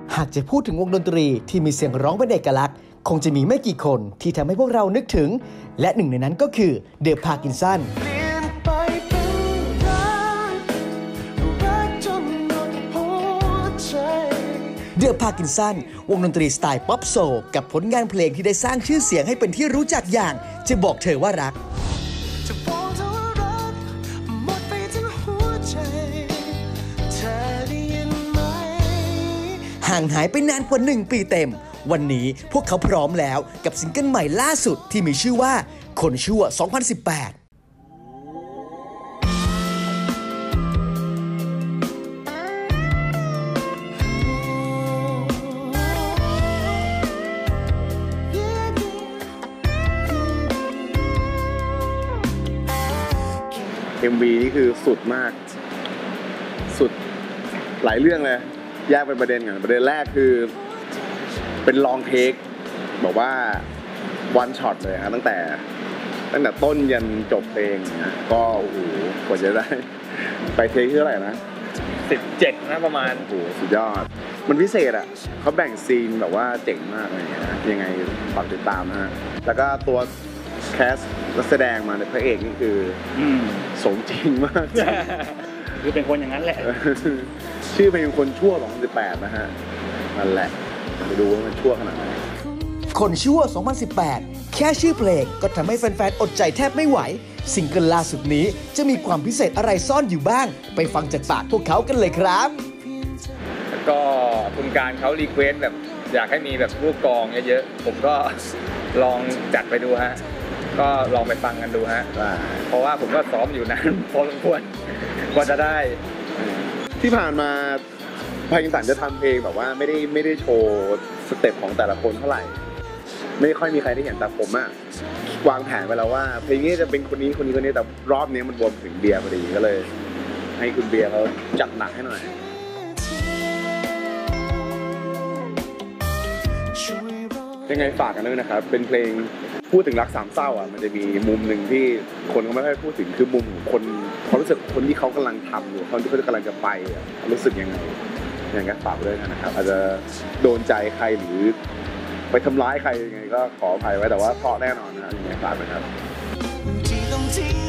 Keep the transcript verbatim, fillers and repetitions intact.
หากจะพูดถึงวงดนตรีที่มีเสียงร้องเป็นเอกลักษณ์คงจะมีไม่กี่คนที่ทำให้พวกเรานึกถึงและหนึ่งในนั้นก็คือเดอะพาร์กินสันเดอะพาร์กินสันวงดนตรีสไตล์ป๊อปโซลกับผลงานเพลงที่ได้สร้างชื่อเสียงให้เป็นที่รู้จักอย่างจะบอกเธอว่ารักห่างหายไปนานกว่าหนึ่งปีเต็มวันนี้พวกเขาพร้อมแล้วกับซิงเกิลใหม่ล่าสุดที่มีชื่อว่าคนชั่วสองพันสิบแปดเอ็ม วี นี่คือสุดมากสุดหลายเรื่องเลยแยกเป็นประเด็นกันประเด็นแรกคือเป็นลองเทคบอกว่าวันช็อตเลยครับตั้งแต่ตั้งแต่ต้นยันจบเพลงนะก็โอ้โหกว่าจะได้ไปเทคเท่าไหร่นะสิบเจ็ดนะประมาณโอ้โหสุดยอดมันพิเศษอ่ะเขาแบ่งซีนแบบว่าเจ๋งมากอะไรเงี้ยยังไงฝากติดตามนะฮะแล้วก็ตัวแคสนักแสดงมาในพระเอกนี่คือสมจริงมากคือเป็นคนอย่างนั้นแหละชื่อเพลงคนชั่วสองพันสิบแปดนะฮะนั่นแหละไปดูว่ามันชั่วขนาดไหนคนชั่วสองพันสิบแปดแค่ชื่อเพลงก็ทำให้แฟนๆอดใจแทบไม่ไหวซิงเกิลล่าสุดนี้จะมีความพิเศษอะไรซ่อนอยู่บ้างไปฟังจากปากพวกเขากันเลยครับแล้วก็คุณการเขารีเควสแบบอยากให้มีแบบลูกกองเยอะๆผมก็ลองจัดไปดูฮะก็ลองไปฟังกันดูฮะเพราะว่าผมก็ซ้อมอยู่นานพอสมควรกว่าจะได้ที่ผ่านมาพากินสันจะทำเพลงแบบว่าไม่ได้ไม่ได้โชว์สเต็ปของแต่ละคนเท่าไหร่ไม่ค่อยมีใครได้เห็นแต่ผมอะวางแผนไว้แล้วว่าเพลงนี้จะเป็นคนนี้คนนี้คนนี้แต่รอบนี้มันรวมถึงเบียร์พอดีก็เลยให้คุณเบียร์เขาจัดหนักให้หน่อยยังไงฝากกันด้วยนะครับเป็นเพลงพูดถึงรักสามเศร้าอ่ะมันจะมีมุมหนึ่งที่คนเขาไม่ค่อยพูดถึงคือมุมของคนเขารู้สึกคนที่เขากำลังทำอยู่คนที่เขากำลังจะไปอ่ะรู้สึกยังไงอย่างนี้ฝากด้วยนะครับอาจจะโดนใจใครหรือไปทำร้ายใครยังไงก็ขออภัยไว้แต่ว่าเพราะแน่นอนนะยังไงฝากนะครับ